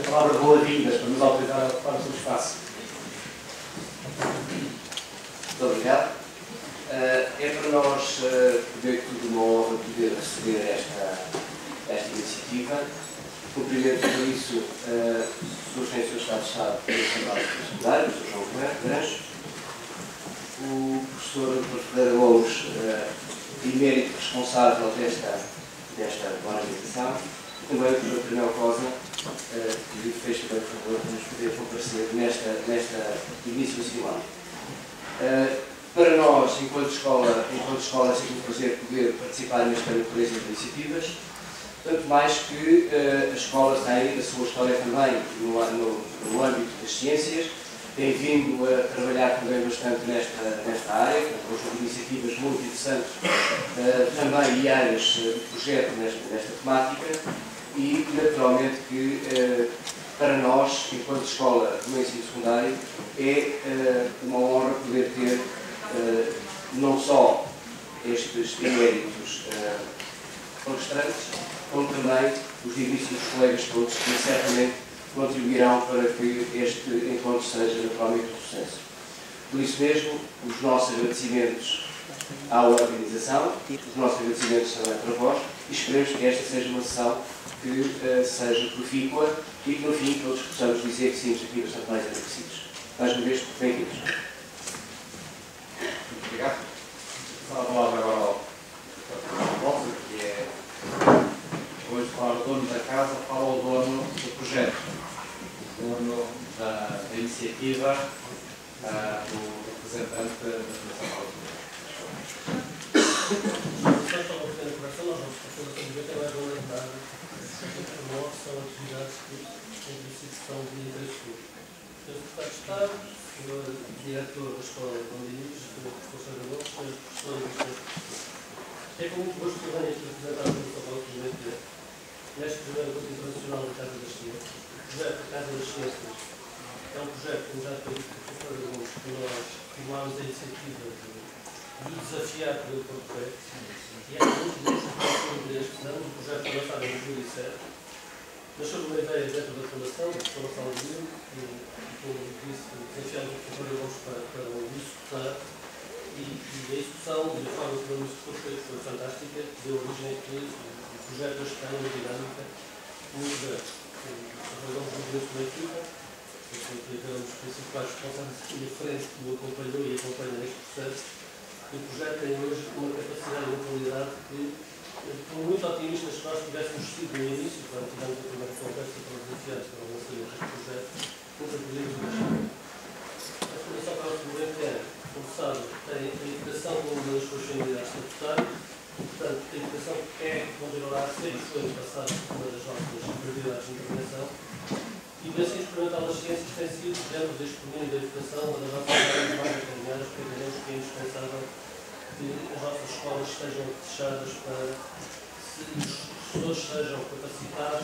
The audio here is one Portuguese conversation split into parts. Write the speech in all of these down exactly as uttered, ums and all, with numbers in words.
palavra boas-vindas para nos autorizar a ocupar o seu espaço. Muito obrigado. Uh, é para nós, uh, poder tudo uma honra poder receber esta, esta iniciativa. Cumprimento por isso uh, surgem o seu Estado de Estado do Estado Secundário, o senhor João Granjo, o professor doutor Ferreira Louros, uh, emérito responsável desta, desta organização, também o professor Pernel Cosa, uh, que fez também o favor de nos poder comparecer nesta, nesta iniciativa. Uh, para nós, enquanto escola, enquanto escola, é sempre um prazer poder participar nesta natureza de iniciativas, tanto mais que uh, a escola tem a sua história também no, no, no âmbito das ciências, tem vindo a trabalhar também bastante nesta, nesta área, com iniciativas muito interessantes uh, também e áreas de projeto nesta, nesta temática, e naturalmente que uh, para nós, enquanto escola do ensino secundário, é uh, uma honra poder ter uh, não só estes eméritos uh, palestrantes, como também os digníssimos colegas todos que certamente contribuirão para que este encontro seja naturalmente um sucesso. Por isso mesmo, os nossos agradecimentos à organização, os nossos agradecimentos também para vós, e esperemos que esta seja uma sessão que uh, seja profícua e que no fim todos possamos dizer que saímos aqui bastante mais agradecidos. Mais uma vez, bem-vindos. Muito obrigado. Vou dar a palavra agora ao Rosa, que é hoje para o dono da casa, para o dono do projeto, o dono da, da iniciativa, uh, o representante da Fundação Alto. São atividades que, em princípio, são de interesse público. O senhor Secretário de Estado, o senhor Diretor da Escola de Gondinis, o senhor Professor de Bolsa, o senhor Professor e o senhor Professor. É com muito gosto que eu venho aqui apresentar a Fundação Paulo Clemente neste primeiro encontro internacional da Casa das Ciências. O projeto Casa das Ciências é um projeto, como já foi dito pelo professor Gomes, que nós tomámos a iniciativa de, de desafiar pelo Porto Pé. E é muito gosto que este ano o projeto foi lançado em dois mil e sete. Nasceu uma ideia dentro da Fundação, da Fundação Alvino, e, como disse, desafiamos o professor Gomes para, para o executar. E, e a execução, de forma que não executou, foi, foi fantástica, deu origem a que o projeto hoje tem uma dinâmica muito grande. O professor Gomes reuniu-se uma equipa, eu sei que é um dos principais responsáveis aqui na frente que o acompanhou e acompanha neste processo. E o projeto tem hoje uma capacidade e uma qualidade que, por muito otimistas que nós tivéssemos sido no início, quando tivemos a primeira conversa para os desafiantes para o lançamento deste projeto, nunca podíamos imaginar. A Fundação Paulo Clemente é, como sabe, tem a educação como uma das suas finalidades estatutárias, portanto, a educação é, continuará a ser e foi no passado uma das nossas prioridades de intervenção. E o ensino experimental das ciências tem sido, dentro deste domínio da educação, uma das nossas áreas mais encaminhadas, porque entendemos que é indispensável que as nossas escolas estejam fechadas para que os professores sejam capacitados,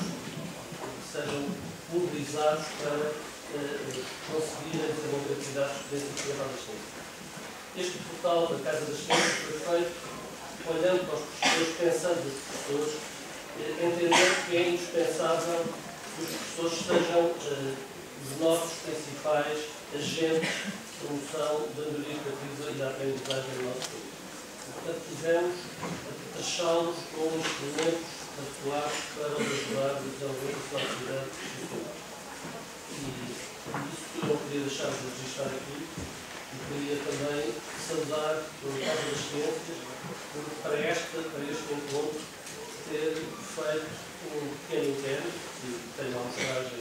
sejam mobilizados para uh, conseguirem desenvolver atividades de ensino experimental das ciências. Este portal da Casa das Ciências foi feito olhando para os professores, pensando nos professores, uh, entendendo que é indispensável que os professores sejam uh, os nossos principais agentes de promoção da melhoria educativa e da aprendizagem do nosso país. Portanto, quisemos taxá-los como instrumentos atuais para os ajudar a desenvolver a sua atividade profissional. E isso eu não podia deixar de registrar aqui e queria também saudar o Casa das Ciências por, para, esta, para este encontro, ter feito um pequeno inquérito que tem uma amostragem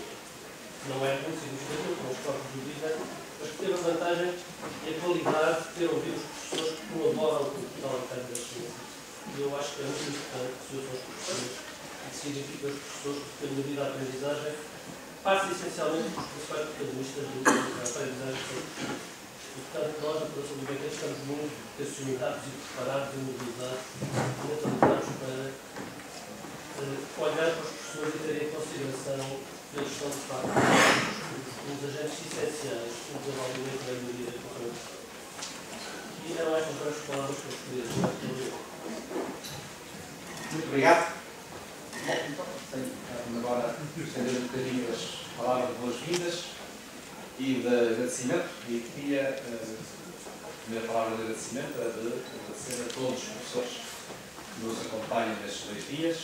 que não é muito significativa, como os próprios o dizem, mas que teve a vantagem e a qualidade de ter ouvido os professores que colaboram com o portal da Casa das Ciências. E eu acho que é muito importante que se ouçam os professores e que significa os professores que têm devido à aprendizagem, passa essencialmente pelos principais protagonistas do da aprendizagem que são os professores. E, portanto, nós, na Fundação do Benquete, estamos muito vocacionados e preparados e mobilizados e mentalizados para uh, olhar para os professores e terem em consideração que eles são, de facto, os agentes essenciais no desenvolvimento da melhoria da educação. E eram estas duas palavras que eu queria dizer. Muito obrigado. agora estender um bocadinho as palavras de boas-vindas e de agradecimento, e queria, a primeira palavra de agradecimento é de agradecer a todos os professores que nos acompanham nestes dois dias,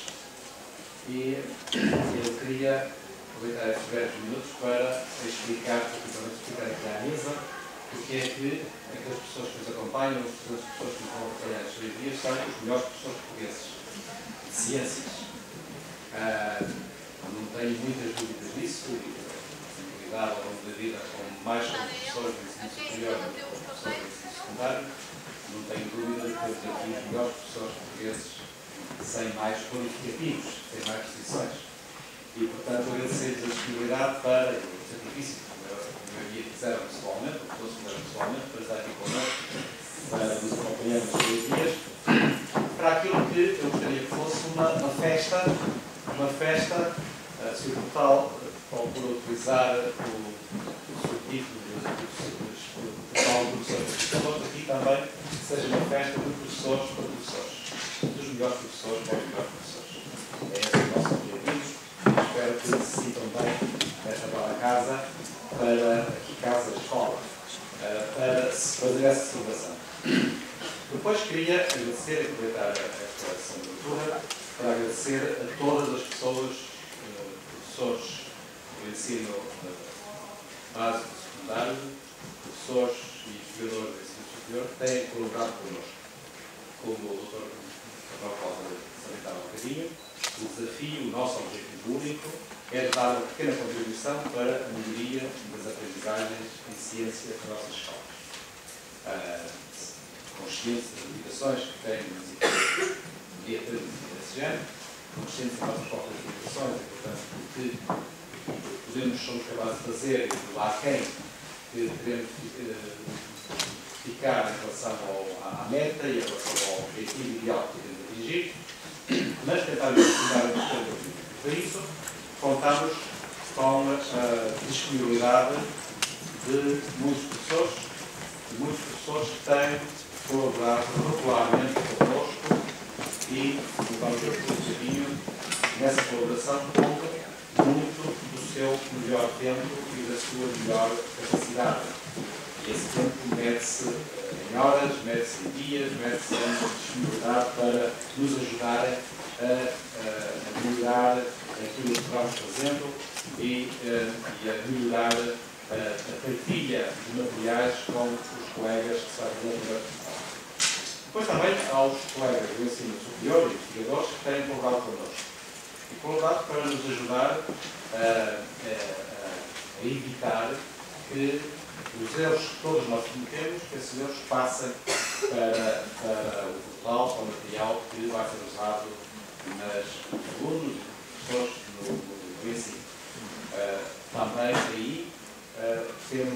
e eu queria aproveitar estes breves minutos para explicar, particularmente explicar aqui à mesa, porque é que aquelas pessoas que nos acompanham, as pessoas que nos vão acompanhar estes dois dias, são os melhores professores portugueses de ciências. Uh, não tenho muitas dúvidas disso, e tenho lidado ao longo da vida com mais professores de ensino superior do que professores de ensino secundário. Não tenho dúvida de que temos aqui os melhores professores portugueses sem mais qualificativos, sem mais restrições. E, portanto, agradecer-lhes a disponibilidade para, e o sacrifício, como eu havia fizeram pessoalmente, ou pessoas fizeram pessoalmente, para estar aqui connosco, para nos acompanhar nos dois dias, para aquilo que eu gostaria que fosse uma, uma festa, uma festa, uh, se o portal procura utilizar o, o subtítulo do portal do professor de professores, aqui também seja uma festa de professores para professores, dos melhores professores para os melhores professores. É esse o nosso objetivo. Espero que se sintam bem nesta bela casa, para aqui casa, escola, uh, para se fazer essa celebração. Depois queria agradecer e aproveitar esta assinatura para agradecer a todas as pessoas, uh, professores do ensino uh, básico e secundário, professores e investigadores do ensino superior, que têm colaborado connosco. Como o doutor Rafael salientava um bocadinho, o desafio, o nosso objetivo único, é dar uma pequena contribuição para a melhoria das aprendizagens em ciência das nossas escolas. Uh, conscientes das limitações que têm nas equipes de aprendizagem desse género, conscientes das nossas próprias limitações, e, portanto, o que podemos, somos capazes de fazer, e do aquém que queremos ficar em relação ao, à meta e em relação ao objetivo ideal que queremos atingir, mas tentarmos dar um pouco para isso, contamos com a disponibilidade de muitos professores, de muitos professores que têm colaborado regularmente connosco, e vamos ver um bocadinho nessa colaboração conta muito do seu melhor tempo e da sua melhor capacidade. E esse tempo mede-se em horas, mede-se em dias, mede-se em disponibilidade para nos ajudarem a, a, a melhorar aquilo que vamos fazendo e, e a melhorar a, a partilha de materiais com os colegas que estão no universidade. Depois também aos colegas do ensino superior e investigadores que têm colaborado connosco. E colaborado para nos ajudar a, a, a evitar que os erros que todos nós cometemos, que esses erros passem para, para o portal, para o material que vai ser usado nas alunos e professores no, no, no ensino. Uh, também aí uh, temos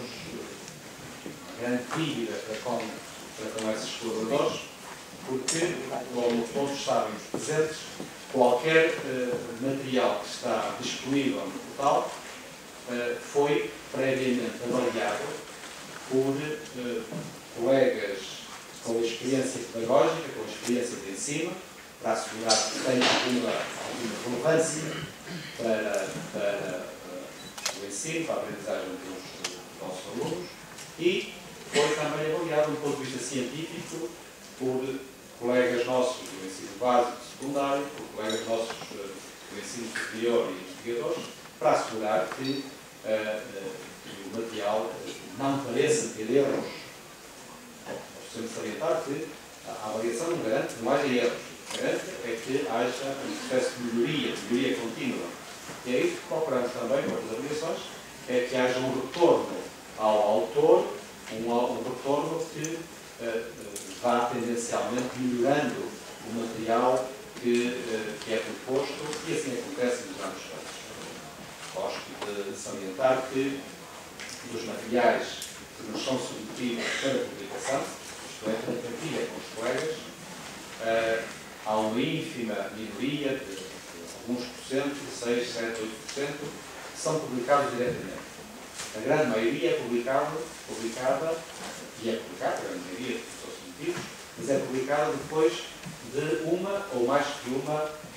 uma grande dívida para com, para com esses colaboradores, porque, como todos sabemos presentes, qualquer uh, material que está disponível no portal uh, foi previamente avaliado por uh, colegas com experiência pedagógica, com experiência de ensino, para assegurar que tem alguma, alguma relevância para, para uh, o ensino, para a aprendizagem dos, dos nossos alunos, e foi também avaliado do ponto de vista científico por colegas nossos do ensino básico e secundário, por colegas nossos uh, do ensino superior e investigadores, para assegurar que, uh, uh, que o material não pareça ter erros. Nós precisamos salientar que a avaliação não garante que não haja erros. Garante é que haja um processo de melhoria, de melhoria contínua. E é isso que procuramos também com as avaliações, é que haja um retorno ao autor, um, um retorno que uh, vá tendencialmente melhorando o material que, uh, que é proposto, e assim acontece nos anos feitos. Gosto de salientar que dos materiais que nos são submetidos para publicação, isto é, para partilha com os colegas, uh, há uma ínfima minoria de, de alguns por cento, seis, sete, oito por cento, que são publicados diretamente. A grande maioria é publicada, publicada e é publicada, a grande maioria dos seus submetidos, mas é publicada depois de uma ou mais que uma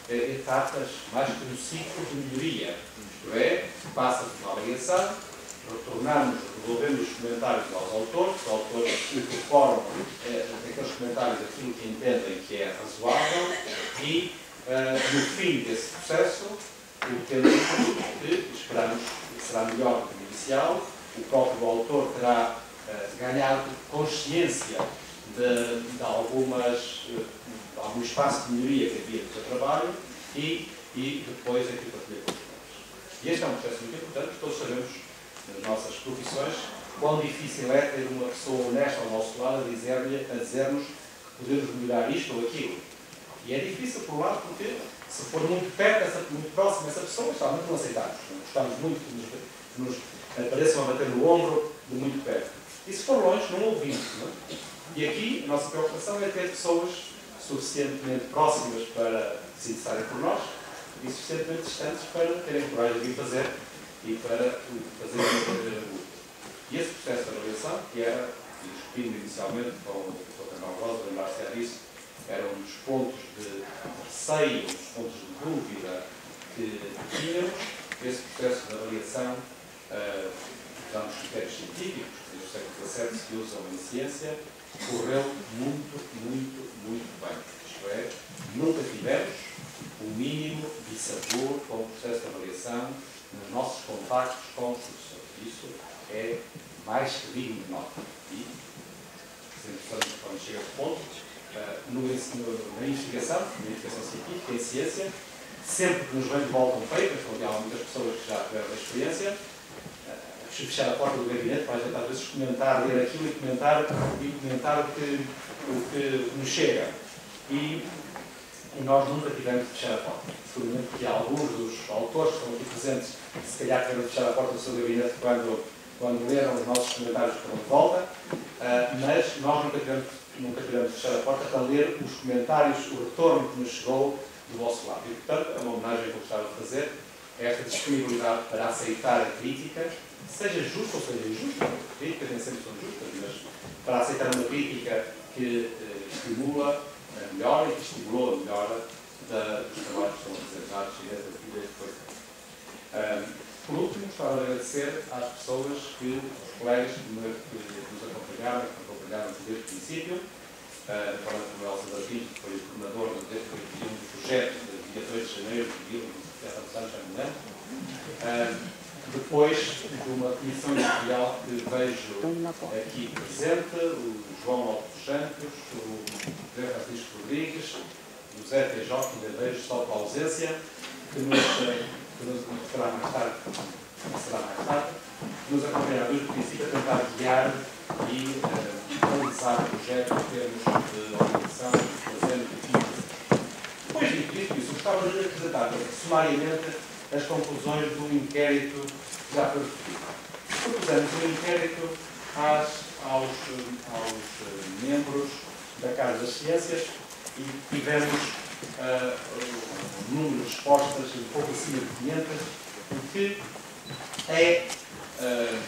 etapas, mais que um ciclo de melhoria. Isto é, passa-se uma avaliação, retornamos, devolvemos os comentários aos autores, os autores incorporam eh, aqueles comentários aquilo que entendem que é razoável e, eh, no fim desse processo, o que que esperamos que será melhor do que o inicial, o próprio autor terá eh, ganhado consciência de, de, algumas, de algum espaço de melhoria que havia no seu trabalho e, e depois é que partilha com os outros. E este é um processo muito importante, todos sabemos nas nossas profissões quão difícil é ter uma pessoa honesta ao nosso lado a dizer-lhe, a dizer-nos que podemos melhorar isto ou aquilo. E é difícil, por um lado, porque se for muito perto, essa, muito próximo essa pessoa, está muito aceitável. Gostamos muito que nos, nos apareçam a bater no ombro de muito perto. E se for longe, não ouvimos. Não é? E aqui a nossa preocupação é ter pessoas suficientemente próximas para se interessarem por nós e suficientemente distantes para terem coragem de vir fazer e para fazer e esse processo de avaliação, que era, discutido inicialmente com o doutor Canal Rosa, lembrar-se disso, era um dos pontos de receio, um dos pontos de dúvida que tínhamos. Esse processo de avaliação, uh, usamos critérios científicos, que desde o século dezassete se usam em ciência, correu muito, muito, muito bem. Isto é, nunca tivemos o mínimo de sabor com o processo de avaliação nos nossos contactos com os professores. Isso é mais que digno de nota. E, sempre quando chega a esse ponto, uh, no, no, na investigação, na investigação científica, em ciência, sempre que nos vem de volta um paper, onde há muitas pessoas que já tiveram a experiência, uh, fechar a porta do gabinete para a gente às vezes comentar, ler aquilo e comentar, e comentar o, que, o que nos chega. E, e nós nunca tivemos de fechar a porta. Seguramente que alguns dos autores que estão aqui presentes, se calhar tiveram de fechar a porta do seu gabinete quando, quando leram os nossos comentários para de volta, uh, mas nós nunca tivemos, nunca tivemos de fechar a porta para ler os comentários, o retorno que nos chegou do vosso lado. E, portanto, é uma homenagem que eu gostava de fazer a esta disponibilidade para aceitar a crítica, seja justa ou seja injusta. Críticas nem sempre são justas, mas para aceitar uma crítica que uh, estimula a melhora e que estimulou a melhora da, dos trabalhos que estão apresentados e desta vida que foi feita. Um, por último, gostava de agradecer às pessoas que, os colegas que, me, que nos acompanharam, que acompanharam desde o princípio, uh, falando com o Elsa Martins, que foi o coordenador desde um dos projetos de dia dois de janeiro de mil novecentos e setenta, já não me lembro. Uh, depois de uma comissão editorial que vejo aqui presente, o João Lopes Santos, o José Francisco Rodrigues, o José T. J. que ainda vejo só pela ausência, que nos, que nos será mais tarde, será mais tarde, que nos acompanhará desde o princípio a tentar guiar e uh, analisar o projeto em termos de organização, fazendo o que fiz. Depois de isso, gostava de apresentar sumariamente as conclusões do inquérito que já foi referido. Propusemos um inquérito às, aos, aos membros da Casa das Ciências e tivemos uh, um número de respostas um pouco acima de quinhentas, o que é, uh,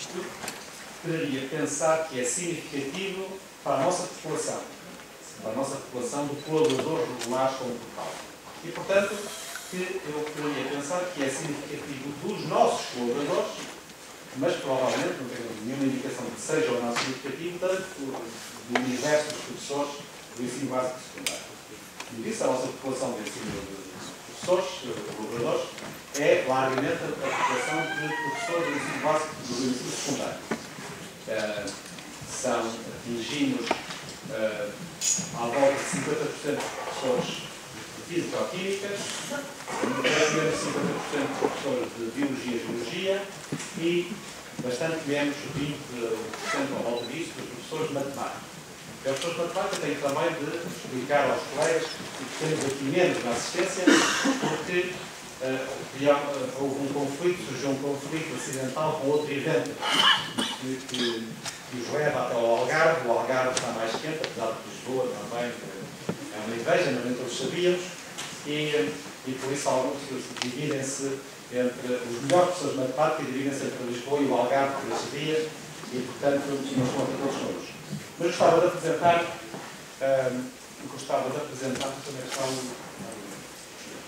poderia pensar que é significativo para a nossa população, para a nossa população de colaboradores regulares com Portugal. E, portanto, que eu poderia pensar que é significativo dos nossos colaboradores, mas provavelmente não tenho nenhuma indicação de que seja ou não significativo do, do universo dos professores do ensino básico e secundário. Como disse, a nossa população de ensino de professores, de colaboradores, é largamente a população de professores do ensino básico e do ensino secundário. Uh, são, atingimos uh, à volta de cinquenta por cento de professores físico-químicas, menos cinquenta por cento de professores de biologia e geologia e bastante menos, vinte por cento à volta disso, dos professores de matemática. E os professores de matemática têm também de explicar aos colegas que temos aqui menos na assistência, porque uh, houve um conflito, surgiu um conflito acidental com outro evento que, que, que os leva até ao Algarve. O Algarve está mais quente, apesar de Lisboa também é uma inveja, mas nem todos sabíamos. E, e por isso alguns dividem-se entre os melhores professores de matemática, dividem-se entre Lisboa e o Algarve por esses dias e, portanto, não são todos todos. Mas gostava de apresentar, um, gostava de apresentar, também está o,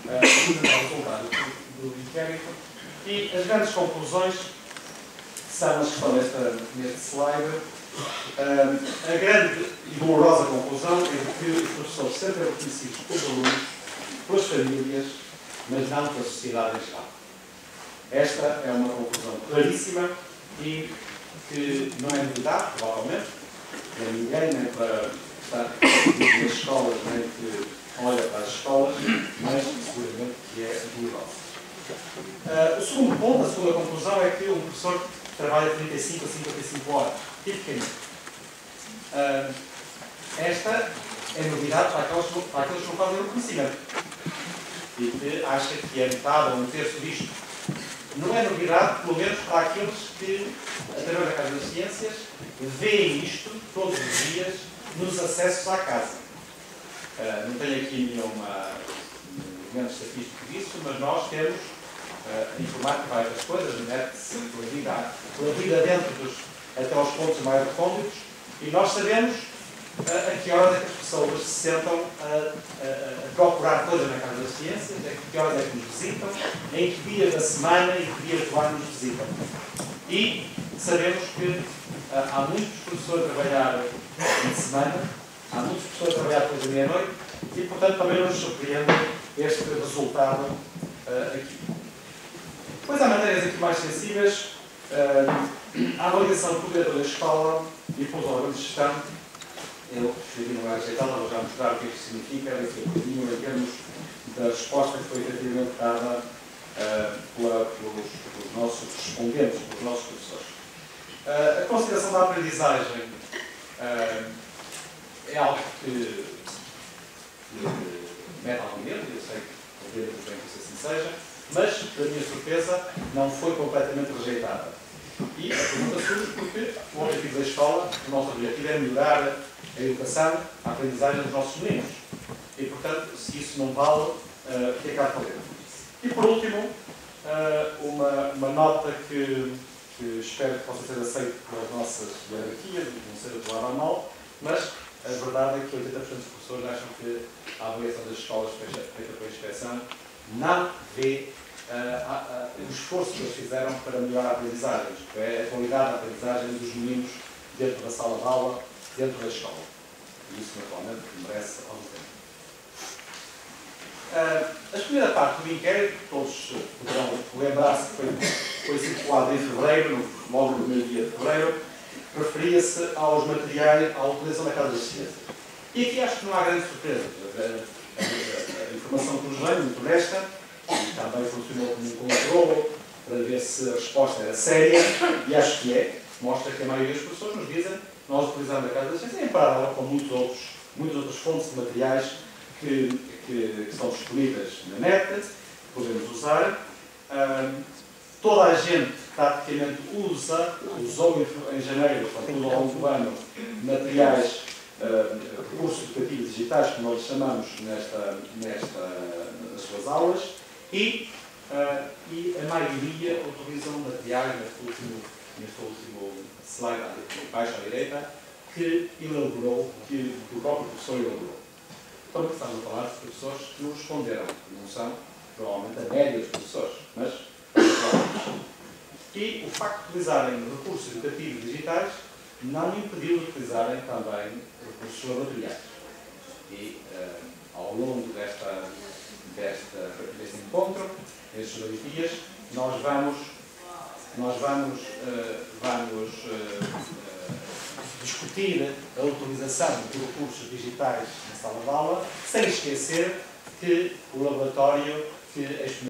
apresentar o resultado do, do inquérito e as grandes conclusões são as que estão nesta, neste slide. Uh, a grande e dolorosa conclusão é de que os professores sempre são reconhecidos pelos alunos, pelas famílias, mas não pela sociedade em geral. Esta é uma conclusão claríssima e que não é novidade, provavelmente, para ninguém, nem para estar nas escolas, nem que olha para as escolas, mas seguramente que é dolorosa. Uh, o segundo ponto, a segunda conclusão, é que um professor trabalha trinta e cinco a cinquenta e cinco horas, tipicamente. Uh, esta é novidade para aqueles, para aqueles que não fazem o reconhecimento e que acham que é metade ou um terço disto. Não é novidade, pelo menos para aqueles que, através da Casa das Ciências, veem isto todos os dias nos acessos à casa. Uh, não tenho aqui nenhuma elemento estatístico disso, mas nós temos uh, informática para várias coisas, mete-se pela vida, pela vida dentro dos, até aos pontos mais recônditos, e nós sabemos uh, a que horas é que as pessoas se sentam a, a, a procurar coisas na Casa das Ciências, a que horas é que nos visitam, em que dias da semana e que dias do ano nos visitam. E sabemos que uh, há muitos professores a trabalhar em semana, há muitos professores a trabalhar depois da meia-noite, e portanto também nos surpreende este resultado uh, aqui. Depois há matérias aqui mais sensíveis, uh, a avaliação por diretor da escola e pelos órgãos de gestão. Eu escrevi no rejeitada, vou já mostrar o que isto significa, daqui a pouquinho, em termos da resposta que foi efetivamente dada uh, pela, pelos, pelos nossos respondentes, pelos nossos professores. Uh, a consideração da aprendizagem uh, é algo que, que mete algum medo, eu sei que podemos bem que isso assim seja, mas, para a minha surpresa, não foi completamente rejeitada. E a pergunta surge porque o objetivo da escola, o nosso objetivo é melhorar a educação, a aprendizagem dos nossos meninos. E, portanto, se isso não vale, uh, o que é que há de fazer? E, por último, uh, uma, uma nota que, que espero que possa ser aceita pelas nossas hierarquias, não seja levada a mal, mas a verdade é que oitenta por cento dos professores acham que a avaliação das escolas feita pela inspeção não vê uh, a, a, o esforço que eles fizeram para melhorar a aprendizagem, isto é, a qualidade da aprendizagem dos meninos dentro da sala de aula, dentro da escola. E isso, naturalmente, merece algum tempo. Uh, a primeira parte do inquérito, todos poderão lembrar-se que foi, foi circulado em fevereiro, no, logo no primeiro dia de fevereiro, referia-se aos materiais, à utilização da Casa das Ciências. E aqui acho que não há grandes surpresas. A, a, a, a informação que nos vem, muito honesta, e também funcionou como um controle para ver se a resposta era séria, e acho que é. Mostra que a maioria das pessoas nos dizem nós utilizamos a Casa das Ciências em paralelo com muitos outros, muitas outras fontes de materiais que, que, que estão disponíveis na net, que podemos usar. Um, toda a gente praticamente usa, usou em, em janeiro, portanto, ao longo do ano, materiais, uh, recursos educativos digitais, como nós chamamos nesta, nesta, nas suas aulas, e, uh, e a maioria utilizam materiais, neste último, neste último slide, baixo à direita, que elaborou, que o próprio professor elaborou. Então, estamos a falar de professores que nos responderam, não são, provavelmente, a média dos professores, mas e o facto de utilizarem recursos educativos digitais não impediu de utilizarem também recursos laboratoriais. E uh, ao longo desta, desta, deste encontro, nestes dois dias, nós vamos, nós vamos, uh, vamos uh, uh, discutir a utilização de recursos digitais na sala de aula, sem esquecer que o laboratório que